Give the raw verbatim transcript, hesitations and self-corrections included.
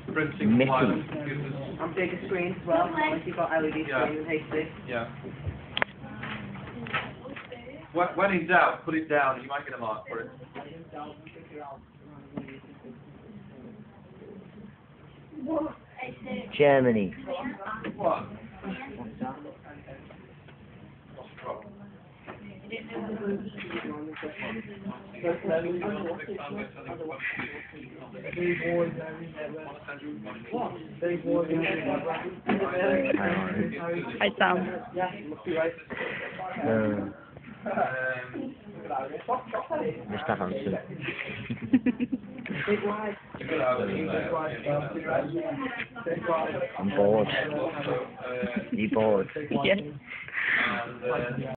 printing Missing. wireless computers. On bigger screens as well, once you've got L E D Yeah. screens and H D. Yeah. When, when in doubt, put it down. You might get a mark for it. Germany. What? Hi, Sam. Uh, Um, Mister Hansen. I'm bored. also, uh, You bored? Yes. and, uh,